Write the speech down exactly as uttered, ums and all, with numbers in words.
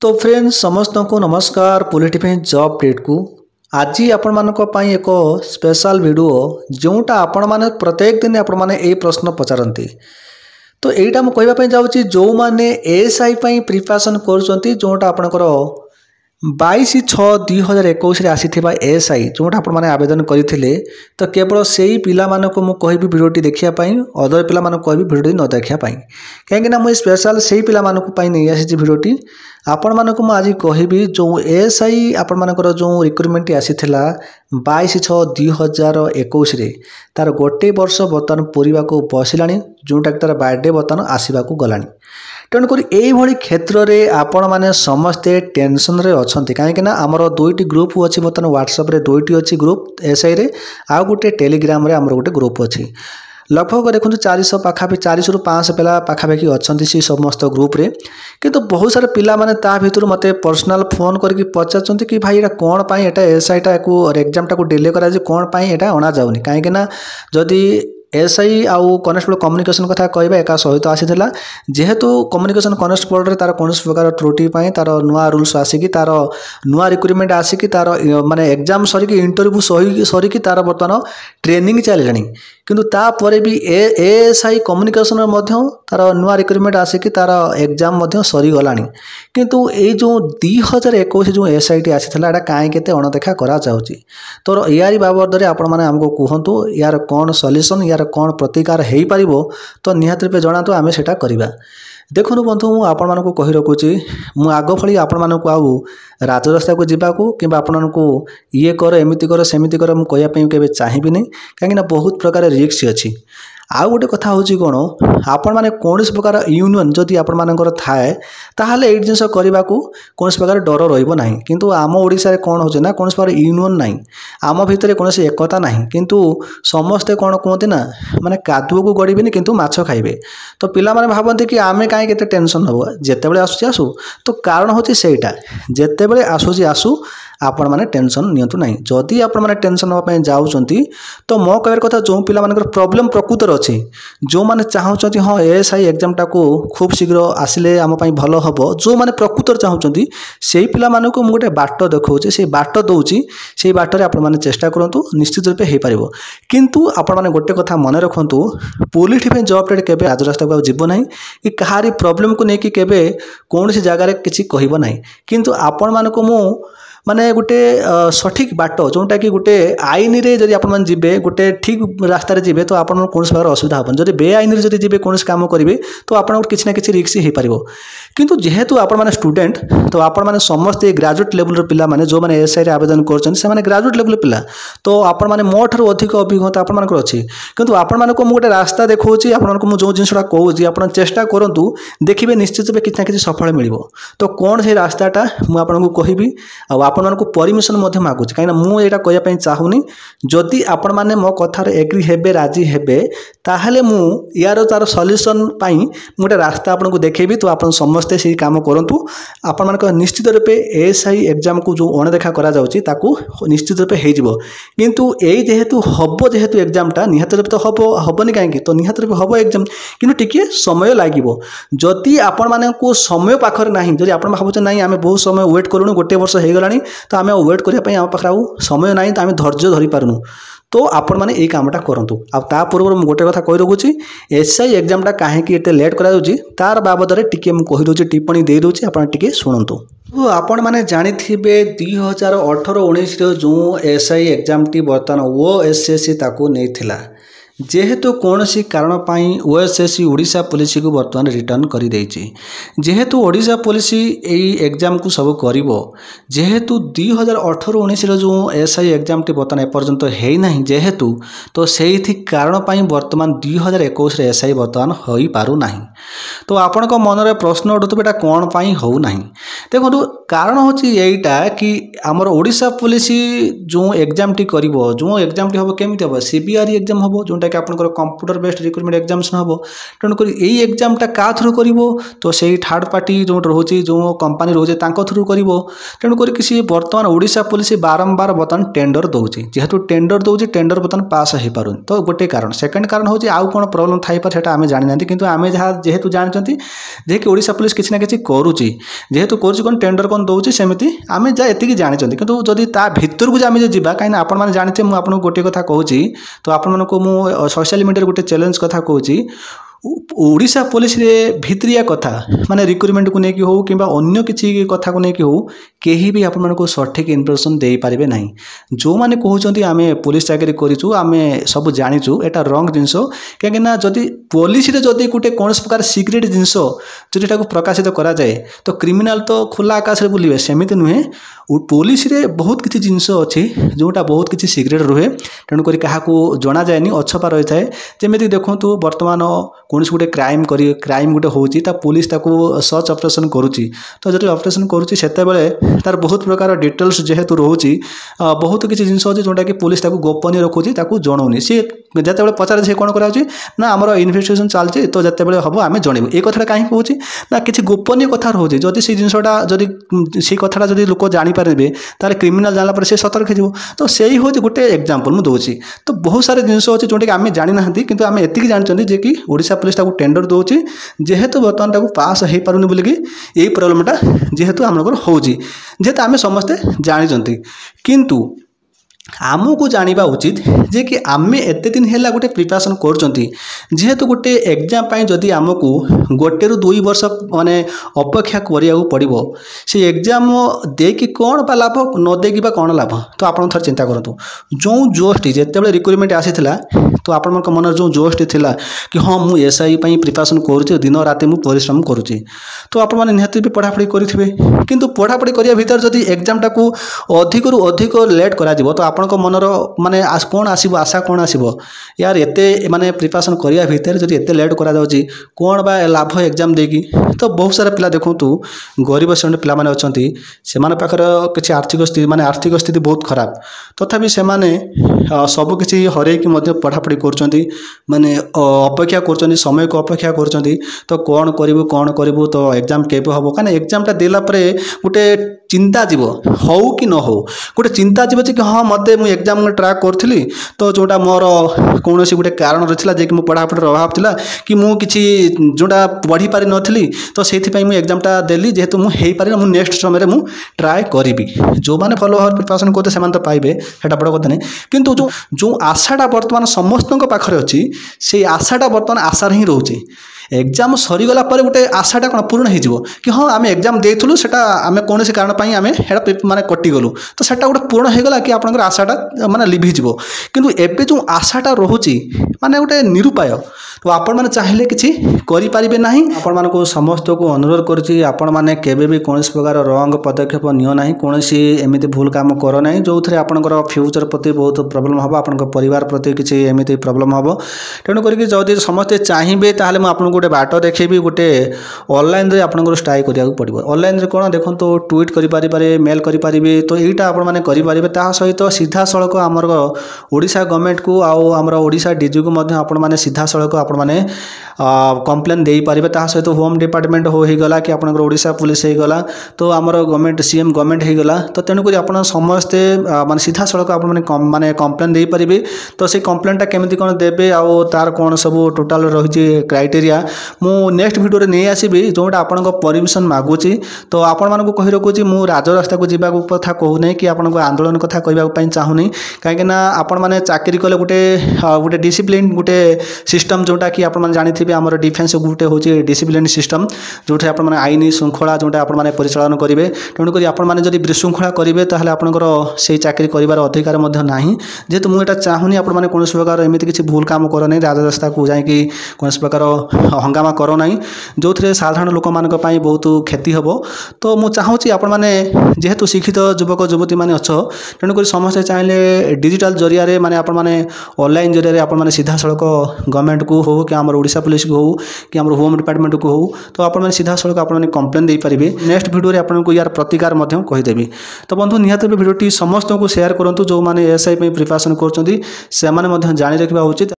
तो फ्रेंड्स समस्त को नमस्कार पॉलिटिफाइन जॉब अपडेट को आज आपण मानक पई एक स्पेशल वीडियो जोटा आपण माने प्रत्येक दिन आपण माने ए प्रश्न पचारती। तो यहीटा मुझे कहवाई जाऊँगी जो मैंने एएसआई प्रिपरेशन कर जोटा आपणकर बाईस छः दुई हजार इक्कीस आसी एएसआई जोटा आप आवेदन करते तो केवल से ही पिला मानक मुझे कहबी भिडियोटी देखापी अदर पिला मानक कहबी भिडियोटी न देखापी कहीं मुझे स्पेशल से ही पिला मानक नहीं आसी भिडियोटी आपण मानक मुझे आज कहबी जो एएसआई आपण मानकर जो रिक्रुटमेंट आसीथिला बाईस छः दुई हजार इक्कीस तार गोटे वर्ष बर्तमान पूरा को बसिलानी जोटा कि तार बर्थडे बर्तमान आसवाक गलानी। तेणुक यही क्षेत्र में आपण मैंने समस्ते टेंशन रे अच्छे कहीं आमर दुईटी ग्रुप अच्छी बर्तमान व्हाट्सएप रे दुईटी अच्छी ग्रुप एसआई रे आउ गोटे टेलीग्राम रे आमर गोटे ग्रुप अच्छी लगभग देखो चार सौ पाखापी चार सौ पाँच सौ पिला पाखापाखि अच्छा से समस्त ग्रुप रे किंतु बहुत सारा पिला माने ता भितर मते पर्सनल फोन करके पचार कि भाई एटा कौन पाई एटा एसआईटा को एग्जामटा को डिले करा कौन पाई एटा अणा जाउनी कहीं जदि एसआई आउ कनेस्टेबल कम्युनिकेशन कथा कहबा एका सहित आसीथिला जेहेतु कम्युनिकेशन कनेस्टेबल रे तार कौन प्रकार त्रुटि पाई तार नुआ रूल्स आसिकी तार नुआ रिक्रुटमेंट आसिकी तार माने एग्जाम सरिकी इंटरव्यू सही सरिकी तार बर्तमान ट्रेनिंग चलिलानी किंतु तापर भी एएसआई कम्युनिकेशन मध्य तार नुआ रिक्रुटमेंट आसिकी तार एग्जाम मध्य सरी गलानी किंतु ए जो दुई हजार इक्कीस जो एसआईटी आसीथिला एटा काहे केते अणदेखा करा जाउची तो यारी बाबद रे आपण माने हमको कहंतु यार कोन सॉल्यूशन यार कौन प्रतिकार हो पार तो निहाती रूपे जनातु आम सेटा करवा। देखो बंधु मुझे आपण मानक कही रखुची मु आग भली आपण मानक आउ राजरास्ता को जीवाकू कि आपण को ये कर एमती कर सेमती कर मुझे कहवाई के चाहिए नहीं कहीं बहुत प्रकार रिस्क अच्छी। आउ गोटे कथा हूँ कौन आपण मैंने कौन प्रकार यूनियन जदि आपण मानकर थाए ताहले एई जिनस करने को कौन प्रकार डर रहिबो नाही किंतु आम ओडिशा रे कौन होचे ना कौन प्रकार यूनियन नाही आम भितर कौन एकता नाही किंतु समस्ते कौन कहते ना माने कादुओ को गड़बेनि किंतु माछ खाइबे तो पिला माने भाबंती कि आमे काहे केते टेंशन हबो जेतेबेले आसुची आसु तो कारण होची सेटा जेतेबेले आसुची आसु आपण माने टेंशन नियंतु नाही जदि आपण माने टेंशन होबा पय जाउचंती तो मो कहर कथा जो पिला मानकर प्रॉब्लम प्रकृतर अच्छी जो माने चाहउचंती हां एएसआई एग्जाम टा को खूब शीघ्र आसिले आम पय भलो हबो जो माने प्रकृतर चाहउचंती सेही पिला मानको मु गोटे बाट देखौची से बाट दउची सेही बाट रे आपण माने चेष्टा करंतु निश्चित रूपे हे पारिबो किंतु आपण माने गोटे कथा मन रखंतु पॉलिटिफाइन जॉब अपडेट केबे आज रास्ता को जीवो नाही कि कहारी प्रॉब्लम को नेकी केबे कोनसी जगह रे किछि कहिबो नाही किंतु आपण मानको मु माने गोटे सठिक बाट जोटा कि गोटे आईन रे जदि आपण मन जिबे गोटे ठीक रास्ता रे जिबे तो आपण कोन प्रकार असुविधा हबन जदि बेआईन रे जदि जिबे कोन काम करिवे तो आपण किछि ना किछि रिस्क हे पारिबो किंतु जेहेतु आपण माने स्टूडेंट तो आपण माने समस्त ग्रेजुएट लेवल रो पिला माने जो माने एसआई रे आवेदन करछन से माने ग्रेजुएट लेवल पिला तो आपण माने मोठर अधिक अभिज्ञता आपण मानकर अछि किंतु आपण माने को मु गोटे रास्ता देखौछि आपण मानक मु जो जिनसडा कहूछि आपण चेष्टा करंतु देखिबे निश्चित रूपे किछि ना किछि सफल मिलिबो तो कोन से रास्ताटा मु आपण को कहबी आ आपण मानक परमिशन मध्य मागुछि कहीं मु एटा कहया पय चाहुनी जदि आपण माने मो कथार एग्री हेबे राजी हेबे ताहले मु यार तार सॉल्यूशन पई मोटे रास्ता आपण को देखेबी तो आपण समस्त से काम करंतु आपण मानक निश्चित रूपे एएसआई एग्जाम को जो अणदेखा करा जाउछि ताकू निश्चित रूपे हे जिवो किंतु एई जेहेतु हबो जेहेतु एग्जामटा निहात रूपे तो हबो हबोनी काहे कि तो निहात रूपे हबो एग्जाम किंतु टिके समय लागिवो जदि आपण माने को समय पाखर नाही जदि आपण भाबुछ नाही आमे बहुत समय वेट करूनु गोटे वर्ष हे गलानी तो आम वेट करने आम पाखे आउ समय ना तो आम धैर्य धरी पारुनु तो आपण मैंने ये कामटा करूँ आ पूर्व मुझे गोटे कथा कही रखुच्छी एसआई एग्जामटा कहीं लेट करा तार बाबद में टी कही दूसरी टिप्पणी दे दूसरी आप शुणु तो आपण मैंने जानिथिबे दुई हजार अठर उन्नीस जो एसआई एग्जाम टी बर्तमान ओएसएससी ताकू नैथिला जेहेतु कौन सी कारण पाई ओएसएससी ओडिशा पुलिस को बर्तमान रिटर्न कर देछि जेहेतु ओडिशा पुलिस यही एग्जाम को सब करिवो जेहेतु दुई हजार अठर उन्नीस जो एसआई एग्जाम टी बर्तमान एपर्यंत है ना जेहेतु तो से कारण पाई बर्तमान दुई हजार इक्कीस एसआई बर्तमान हो पारु नाही तो आपण मन में प्रश्न उठुवे कौन पाई हो ना देखो कारण होची एटा कि आमर ओडिशा पुलिस जो एग्जाम टी करिवो जो एग्जाम टी हबो केमिति हबो सीबीआरई एग्जाम हबो जोटा कि आपनकर कंप्यूटर बेस्ड रिक्रूटमेंट एग्जाम्स हबो तेणु करी एई एग्जाम टा का थ्रू करिवो तो सेही थर्ड पार्टी जो रहउची जो कंपनी रहउची तांको थ्रू करिवो तेणु करी किसी वर्तमान ओडिशा पुलिस बारंबार बतन टेंडर दउची जेहेतु टेंडर दउची टेंडर बतन पास हे पारुन तो गोटे कारण सेकंड कारण होची आउ कोन प्रॉब्लम थाई पर सेटा आमे जानि नांती किंतु आमे जहा जेहेतु जानचंती जे कि ओडिशा पुलिस किछि ना किछि करूची जेहेतु करूची कोन टेंडर कोन दउची सेमिति आमे जा एतिकी जानचंती किंतु जदी ता भितर को आमे जे जिबा काइन आपण माने जानिते मु आपन गोटे कथा कहूची तो आपण मन को मु सोशल मीडिया गोटे चैलेंज कथा कहूची ओडिशा पुलिस रे भित्रिया कथा माने रिक्रूटमेंट को नेकी हो किंबा अन्य किछि कथा को नेकी हो केही भी आपण मन को सठिक इन्फॉर्मेशन देई पारिबे नाही जो माने कहउचंती आमे पुलिस चाकरी करिचु आमे सब जानिचु एटा रॉन्ग जिंसो केगे ना जदी पुलिस रे जदी गुटे कोनस प्रकार सीक्रेट जिंसो जदिटा को प्रकाशित करा जाए तो क्रिमिनल तो खुला आकाश रे बुलिबे सेमिति नुहे पुलिस रे बहुत किछि जिंसो अछि जोटा बहुत किछि सीक्रेट रुहे तेणु करी काहा को जणा जायनी अछपा रहि थाए जेमिति देखंतु वर्तमान कोनस गुटे क्राइम करी क्राइम गुटे होची ता पुलिस ताको सर्च ऑपरेशन करूची तो जति ऑपरेशन करूची सेते बेले तार बहुत प्रकार डिटेल्स जेहेतु रहउची बहुत किछि जिंस अछि जोटा कि पुलिस ताको गोपनीय रखुची ताको जणौनी से जते बेले पचारे से कोन कराउची ना हमर इन्वेस्टिगेशन चालची तो जते बेले हबो आमे जणिबो ए कथाटा काहे कहउची ना किछि गोपनीय कथा रहउची जति से जिंसटा जति से कथाटा जति लोक जानि पारबे ताले क्रिमिनल जानला पर से सतर्क हेजिवो तो सेही होची गुटे एग्जांपल मु दोची तो बहुत सारे जिंस अछि जोटा कि आमे जानि नाहंती किंतु आमे एतिकी जानचंती जे कि ओडिशा पुलिस ताको टेंडर दोची जेहेतु बर्तमान ताको पास हे पारुनी बोली कि एई प्रॉब्लमटा जेहेतु हमनकर होची जेहेतु आमे समस्ते जानिचंती किंतु आमको जानिबा उचित जे कि आमे एते दिन हेला गोटे प्रिपरेशन करचंती जेहेतु गोटे एग्जाम पई जदी आमको गोटे रु दुई वर्ष माने अपेक्षा करिया पड़िबो से एग्जाम दे कि कोन बा लाभ न दे कि बा कोन लाभ तो आपण थर चिंता करंतु जो जोस्ट जेते बेले रिक्रूटमेंट आसीथिला तो आपण मन मन जो जोस्ट थिला कि हां मु एसआई पई प्रिपरेशन करूची दिन रात मु परिश्रम करूची तो आपण माने निहति भी पढ़ा पढ़ी करिथिबे किंतु पढ़ा पढ़ी करिया भीतर जदी एग्जाम टाकू अधिक रु अधिक लेट करा दिबो तो आपण को मनर माने आज कोन आसीबो आशा कोन आसीबो यार एते माने प्रिपरेशन करिया भीतर जदी एते लेट करा जाउची कोन बा लाभ एग्जाम देगी तो बहुत सारा पिला देखंतु गरीब श्रेणी पिला माने अछंती से माने पाखर किछि आर्थिक स्थिति माने आर्थिक स्थिति बहुत खराब तथापि से माने सब किछि हरे कि मध्ये पढ़ा पढ़ी करचंती माने अपेक्षा करचंती समय को अपेक्षा करचंती तो कोन करिवो कोन करिवो तो एग्जाम केबे हबो काने एग्जाम टा देला परे गुटे चिंता जीव हो कि न हो गोटे चिंता जीव कि हाँ मत मु एग्जाम ट्राक करी तो जोटा मोर कौन गोटे कारण रही जे कि पढ़ापढ़ अभाव था कि मु किसी जोटा पढ़ी पारि नी तो से एग्जामटा देली जेहेतु मुझे पारे मु नेक्स्ट समय मु ट्राए करी जो मैंने भल भाव प्रिपरेशन करते से तो पाइबे सेटा बड़ कथा नहीं किंतु जो जो आशाटा बर्तमान समस्त पाखे अच्छी से आशाटा बर्तमान आशार ही रोचे एग्जाम सरीगला पर गोटे आशाटा कौन पूर्ण हो कि हाँ आम एग्जाम देलु से आम कौन कारण आम माने कटिगलु तो सेटा गोटे पूर्ण होगा कि आप आशाटा माने लिभिज किंतु एबे जो आशाटा रोचे माने गोटे निरुपाय तो आपण मैंने चाहिए किसी करें ना आपण मानक समस्त को अनुरोध करुच्ची आपण मैंने केबे भी कौन प्रकार रंग पदक्षेप नियो ना कौन एमती भूल काम कर ना जो थे आपंकर फ्यूचर प्रति बहुत प्रोब्लेम हम आप परिवार प्रति किसी एमती प्रोब्लेम हम तेणुक जदि समस्ते चाहिए ताहले मुझे आपको गोटे बाट देखेबी गोटे ऑनलाइन रे आपनकर स्टाई करिया पड़ो ऑनलाइन रे कोन देखो तो ट्वीट करि पारे मेल करि पारे तो यहीटा आपण माने करि पारे ता सहित सीधा सड़क आमर ओडिशा गवर्नमेंट को आउ आमर ओडिशा डीजी को मध्य आपण माने सीधा सड़क आपण माने कंप्लेन दे पारे ता सहित होम डिपार्टमेंट हो ही गला कि आपनकर ओडिशा पुलिस हे गला तो आमर गवर्नमेंट सीएम गवर्नमेंट हे गला तो तेणुक आपण समस्ते माने सीधा सड़क आपण माने माने कंप्लेन दे पारे तो से कंप्लेनटा केमिति कोन देबे आउ तार कोन सब टोटल रही क्राइटेरिया मु नेक्स्ट वीडियो रे नहीं आसीबी जोटा आपन को परमिशन मागुची तो आपण मानको कहि रखुची मु राजरास्ता को जीवा कथा कहू नै कि आपन को आंदोलन कथा कहबा पई चाहू नै काहे ना आपण माने चाकरी कले गुटे गुटे डिसिप्लिन गुटे सिस्टम जोटा कि आपण माने जानिथिबे हमर डिफेंस गुटे होची डिसिप्लिन सिस्टम जोटा आपण माने आईनी श्रृंखला जोटा आपण माने परिचालन करिवे तेणु करी आपण माने जदि विशृंखला करिवे ताहले आपनकर सेही चाकरी करिवार अधिकार मध्ये नाही जेतु मु एटा चाहूनी आपण माने कोनस प्रकार एमिति किछि भूल काम कर नै राजरास्ता को जाय कि कोनस प्रकार हंगामा करो नहीं जो थे साधारण लोक मान बहुत क्षति हम। तो मुझे चाहूँगी आपण मैंने जेहेतु शिक्षित युवक युवती मैंने अच्छ तेणुक समस्ते चाहिए डिजिटल जरिया माने आपण मैंने ऑनलाइन जरिया आपण मैंने सीधा सड़क गवर्नमेंट को हो कि आम ओडिशा पुलिस को हो कि आम होम डिपार्टमेंट को हो तो आपण मैंने सीधा सड़क आपण मैंने कंप्लेन दे पारे। नेक्स्ट वीडियो आपको यार प्रतिकार कहीदेवी। तो बंधु निहत भिडियोटी समस्त को शेयर करूँ जो मैंने एएसआई प्रिपरेशन कर जानी रखा उचित।